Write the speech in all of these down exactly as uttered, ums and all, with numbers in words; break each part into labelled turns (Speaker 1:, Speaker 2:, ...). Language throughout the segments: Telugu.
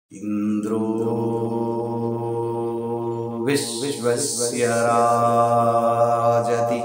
Speaker 1: इंद्रो विश्वस्य राजति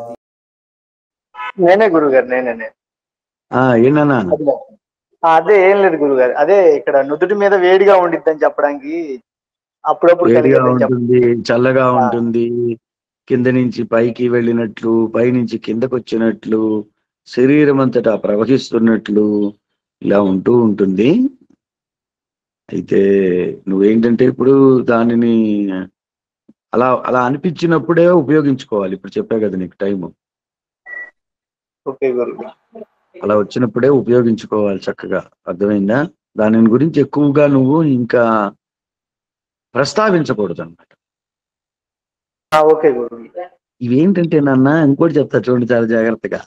Speaker 2: నేనే గురుగారు నేనే
Speaker 3: ఏనా
Speaker 2: అదే ఏం లేదు గురుగారు, అదే ఇక్కడ నుదుటి మీద వేడిగా ఉండిద్దని చెప్పడానికి అప్పుడప్పుడు
Speaker 3: వేడిగా
Speaker 2: కలిగేదని
Speaker 3: ఉంటుంది, చల్లగా ఉంటుంది, కింద నుంచి పైకి వెళ్ళినట్లు, పై నుంచి కిందకు వచ్చినట్లు, శరీరం అంతటా ప్రవహిస్తున్నట్లు ఇలా ఉంటూ ఉంటుంది. అయితే నువ్వేంటంటే ఇప్పుడు దానిని అలా అలా అనిపించినప్పుడే ఉపయోగించుకోవాలి. ఇప్పుడు చెప్పా కదా నీకు టైము,
Speaker 2: ఓకే గురుగారు.
Speaker 3: అలా వచ్చినప్పుడే ఉపయోగించుకోవాలి చక్కగా. అర్థమైందా? దాని గురించి ఎక్కువగా నువ్వు ఇంకా ప్రస్తావించకూడదు అన్నమాట.
Speaker 2: ఓకే గురుగారు.
Speaker 3: ఇవేంటంటే నాన్న ఇంకోటి చెప్తా చూడండి చాలా జాగ్రత్తగా.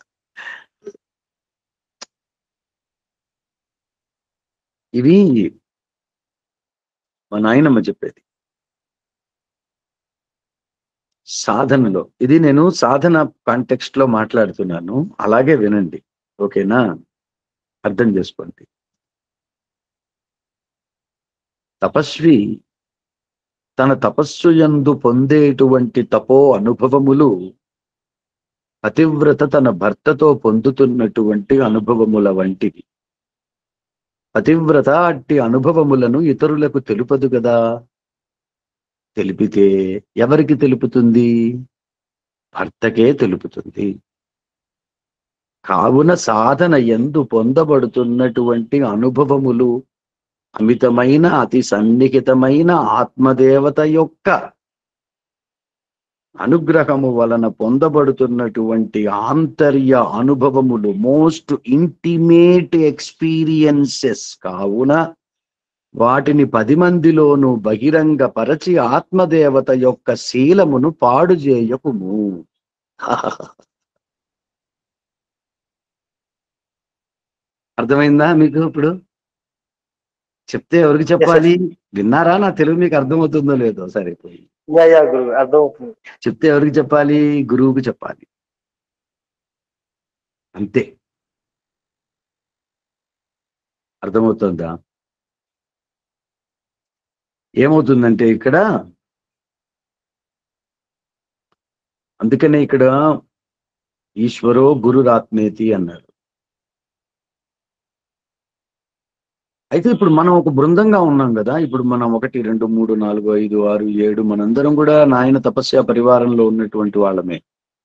Speaker 3: ఇవి మా నాయనమ్మ చెప్పేది సాధనలో. ఇది నేను సాధన కాంటెక్స్ట్ లో మాట్లాడుతున్నాను, అలాగే వినండి, ఓకేనా? అర్థం చేసుకోండి. తపస్వి తన తపస్సు యందు పొందేటువంటి తపో అనుభవములు పతివ్రత తన భర్తతో పొందుతున్నటువంటి అనుభవముల వంటివి. పతివ్రత అట్టి అనుభవములను ఇతరులకు తెలుపదు కదా. తెలిపితే ఎవరికి తెలుపుతుంది? భర్తకే తెలుపుతుంది. కావున సాధన యందు పొందబడుతున్నటువంటి అనుభవములు అమితమైన అతి సన్నిహితమైన ఆత్మదేవత యొక్క అనుగ్రహము వలన పొందబడుతున్నటువంటి ఆంతర్య అనుభవములు, మోస్ట్ ఇంటిమేట్ ఎక్స్పీరియన్సెస్ కావున వాటిని పది మందిలోనూ బహిరంగ పరచి ఆత్మదేవత యొక్క శీలమును పాడు చేయకుము. అర్థమైందా మీకు? ఇప్పుడు చెప్తే ఎవరికి చెప్పాలి? విన్నారా? నా తెలుగు మీకు అర్థమవుతుందో లేదో సరిపోయి.
Speaker 2: అర్థమవుతుంది.
Speaker 3: చెప్తే ఎవరికి చెప్పాలి? గురువుకి చెప్పాలి, అంతే. అర్థమవుతుందా? ఏమవుతుందంటే ఇక్కడ, అందుకనే ఇక్కడ ఈశ్వరో గురురాత్మేతి అన్నారు. అయితే ఇప్పుడు మనం ఒక బృందంగా ఉన్నాం కదా. ఇప్పుడు మనం ఒకటి రెండు మూడు నాలుగు ఐదు ఆరు ఏడు మనందరం కూడా నాయన తపస్య పరివారంలో ఉన్నటువంటి వాళ్ళమే.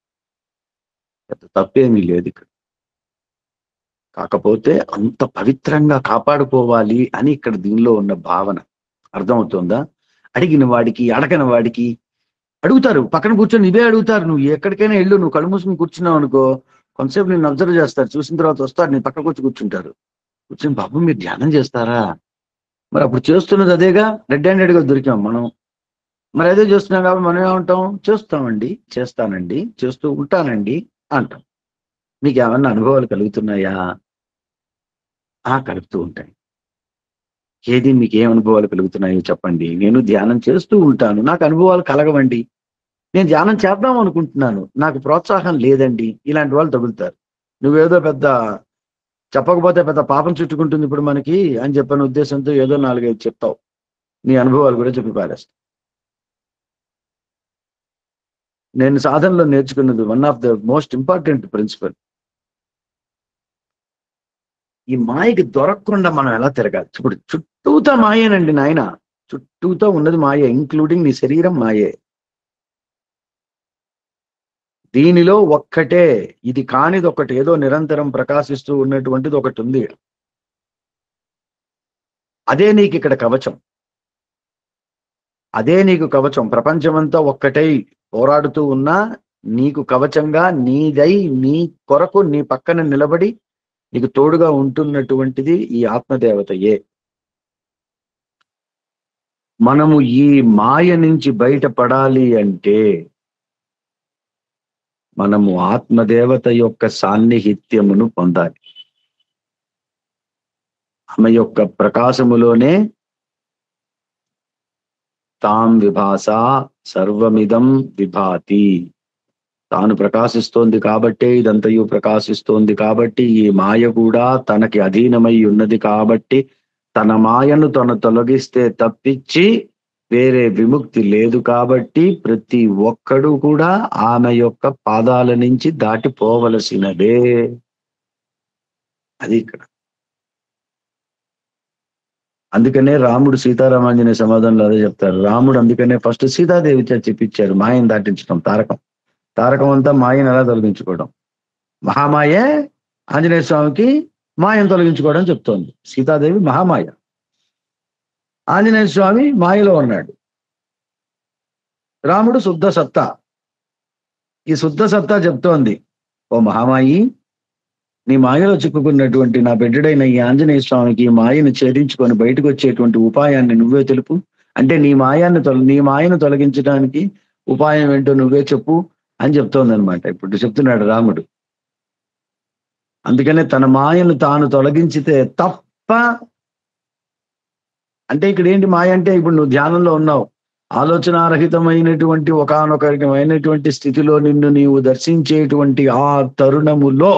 Speaker 3: తప్పేమీ లేదు ఇక్కడ. కాకపోతే అంత పవిత్రంగా కాపాడుకోవాలి అని ఇక్కడ దీనిలో ఉన్న భావన అర్థమవుతుందా? అడిగిన వాడికి అడగని వాడికి అడుగుతారు, పక్కన కూర్చొని ఇవే అడుగుతారు. నువ్వు ఎక్కడికైనా వెళ్ళు, నువ్వు కళ్ళు మూసుకుని కూర్చున్నావు అనుకో, కొంతసేపు నేను అబ్జర్వ్ చేస్తారు, చూసిన తర్వాత వస్తారు, నేను పక్కకు వచ్చి కూర్చుంటారు. కూర్చొని బాబు మీరు ధ్యానం చేస్తారా? మరి అప్పుడు చేస్తున్నది అదేగా, రెడ్ హ్యాండెడ్గా దొరికాం మనం. మరి అదే చేస్తున్నాం కాబట్టి మనం ఏమంటాం? చేస్తామండి, చేస్తానండి, చేస్తూ ఉంటానండి అంటాం. మీకు ఏమన్నా అనుభవాలు కలుగుతున్నాయా? ఆ కలుగుతూ ఉంటాయి. ఏది మీకు ఏం అనుభవాలు కలుగుతున్నాయో చెప్పండి. నేను ధ్యానం చేస్తూ ఉంటాను, నాకు అనుభవాలు కలగవండి. నేను ధ్యానం చేద్దాం అనుకుంటున్నాను, నాకు ప్రోత్సాహం లేదండి. ఇలాంటి వాళ్ళు తగులుతారు. నువ్వేదో పెద్ద చెప్పకపోతే పెద్ద పాపం చుట్టుకుంటుంది ఇప్పుడు మనకి అని చెప్పిన ఉద్దేశంతో ఏదో నాలుగైదు చెప్తావు, నీ అనుభవాలు కూడా చెప్పి పారేస్తావు. నేను సాధనలో నేర్చుకున్నది one of the most important principle, ఈ మాయకి దొరకకుండా మనం ఎలా తిరగాలి. ఇప్పుడు చుట్టూతా మాయేనండి నాయన, చుట్టూతా ఉన్నది మాయే, ఇంక్లూడింగ్ నీ శరీరం మాయే. దీనిలో ఒక్కటే, ఇది కానిది ఒకటి, ఏదో నిరంతరం ప్రకాశిస్తూ ఉన్నటువంటిది ఒకటి ఉంది. అదే నీకు ఇక్కడ కవచం, అదే నీకు కవచం. ప్రపంచమంతా ఒక్కటై పోరాడుతూ ఉన్నా నీకు కవచంగా, నీదై నీ కొరకు నీ పక్కన నిలబడి నీకు తోడుగా ఉంటున్నటువంటిది ఈ ఆత్మదేవతయే. మనము ఈ మాయ నుంచి బయటపడాలి అంటే మనము ఆత్మదేవత యొక్క సాన్నిహిత్యమును పొందాలి. ఆమె యొక్క ప్రకాశములోనే తాం విభాస సర్వమిదం విభాతి, తాను ప్రకాశిస్తోంది కాబట్టే ఇదంతయు ప్రకాశిస్తోంది, కాబట్టి ఈ మాయ కూడా తనకి అధీనమై ఉన్నది కాబట్టి తన మాయను తను తొలగిస్తే తప్పించి వేరే విముక్తి లేదు కాబట్టి ప్రతి ఒక్కడు కూడా ఆమె యొక్క పాదాల నుంచి దాటిపోవలసినదే. అది ఇక్కడ. అందుకనే రాముడు సీతారామాంజనేయ సమాధానంలో అదే చెప్తారు. రాముడు అందుకనే ఫస్ట్ సీతాదేవి చేత చెప్పించారు మాయను దాటించడం. తారకం తారకం అంతా మాయను ఎలా తొలగించుకోవడం. మహామాయే ఆంజనేయ స్వామికి మాయను తొలగించుకోవడం చెప్తోంది. సీతాదేవి మహామాయ, ఆంజనేయ స్వామి మాయలో ఉన్నాడు, రాముడు శుద్ధ సత్తా. ఈ శుద్ధ సత్తా చెప్తోంది, ఓ మహామాయి, నీ మాయలో చిక్కుకున్నటువంటి నా బిడ్డడైన ఈ ఆంజనేయ స్వామికి ఈ మాయను ఛేదించుకొని బయటకు వచ్చేటువంటి ఉపాయాన్ని నువ్వే తెలుపు. అంటే నీ మాయాన్ని తొల నీ మాయను తొలగించడానికి ఉపాయం ఏంటో నువ్వే చెప్పు అని చెప్తోంది అనమాట. ఇప్పుడు చెప్తున్నాడు రాముడు. అందుకనే తన మాయను తాను తొలగించితే తప్ప, అంటే ఇక్కడ ఏంటి మాయ అంటే, ఇప్పుడు నువ్వు ధ్యానంలో ఉన్నావు, ఆలోచనారహితమైనటువంటి ఒకానొకమైనటువంటి స్థితిలో నిన్ను నీవు దర్శించేటువంటి ఆ తరుణములో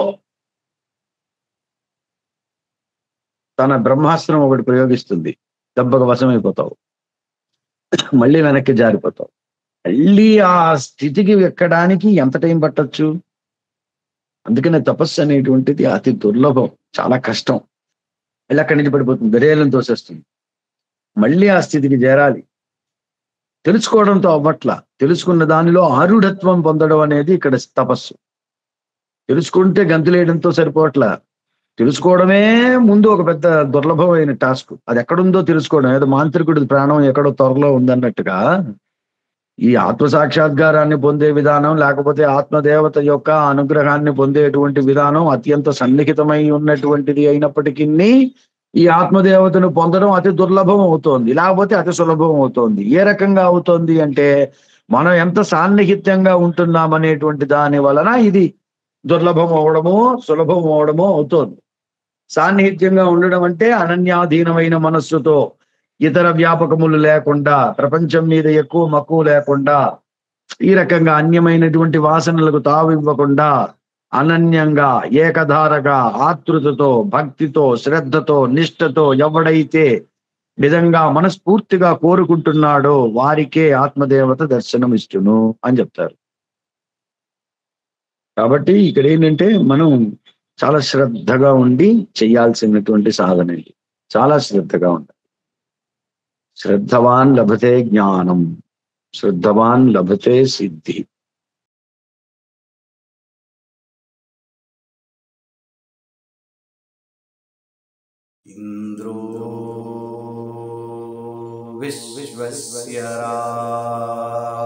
Speaker 3: తన బ్రహ్మాస్త్రం ఒకటి ప్రయోగిస్తుంది, దెబ్బకు వశమైపోతావు, మళ్ళీ వెనక్కి జారిపోతావు. మళ్ళీ ఆ స్థితికి ఎక్కడానికి ఎంత టైం పట్టొచ్చు? అందుకనే తపస్సు అనేటువంటిది అతి దుర్లభం, చాలా కష్టం. మళ్ళీ అక్కడి నుంచి పడిపోతుంది, బెరేలను తోసేస్తుంది. మళ్ళీ ఆ స్థితికి చేరాలి. తెలుసుకోవడంతో అవ్వట్ల, తెలుసుకున్న దానిలో ఆరుఢత్వం పొందడం అనేది ఇక్కడ తపస్సు. తెలుసుకుంటే గంతులేయడంతో సరిపోవట్ల, తెలుసుకోవడమే ముందు ఒక పెద్ద దుర్లభమైన టాస్క్. అది ఎక్కడుందో తెలుసుకోవడం, ఏదో మాంత్రికుడి ప్రాణం ఎక్కడో త్వరలో ఉందన్నట్టుగా ఈ ఆత్మ సాక్షాత్కారాన్ని పొందే విధానం, లేకపోతే ఆత్మదేవత యొక్క అనుగ్రహాన్ని పొందేటువంటి విధానం అత్యంత సన్నిహితమై ఉన్నటువంటిది అయినప్పటికీ ఈ ఆత్మదేవతను పొందడం అతి దుర్లభం అవుతోంది, లేకపోతే అతి సులభం అవుతోంది. ఏ రకంగా అవుతోంది అంటే, మనం ఎంత సాన్నిహిత్యంగా ఉంటున్నాం అనేటువంటి దాని వలన ఇది దుర్లభం అవడమో సులభం అవడమో అవుతోంది. సాన్నిహిత్యంగా ఉండడం అంటే అనన్యాధీనమైన మనస్సుతో, ఇతర వ్యాపకములు లేకుండా, ప్రపంచం మీద ఎక్కువ మక్కువ లేకుండా, ఈ రకంగా అన్యమైనటువంటి వాసనలకు తావివ్వకుండా, అనన్యంగా ఏకధారగా ఆతృతతో భక్తితో శ్రద్ధతో నిష్ఠతో ఎవడైతే నిజంగా మనస్ఫూర్తిగా కోరుకుంటున్నాడో వారికే ఆత్మదేవత దర్శనం ఇస్తును అని చెప్తారు. కాబట్టి ఇక్కడ ఏంటంటే మనం చాలా శ్రద్ధగా ఉండి చేయాల్సినటువంటి సాధన ఇది. చాలా శ్రద్ధగా ఉండాలి. శ్రద్ధవాన్ లభతే జ్ఞానం, శ్రద్ధవాన్ లభతే సిద్ధి.
Speaker 1: ఇంద్రో విశ్వస్య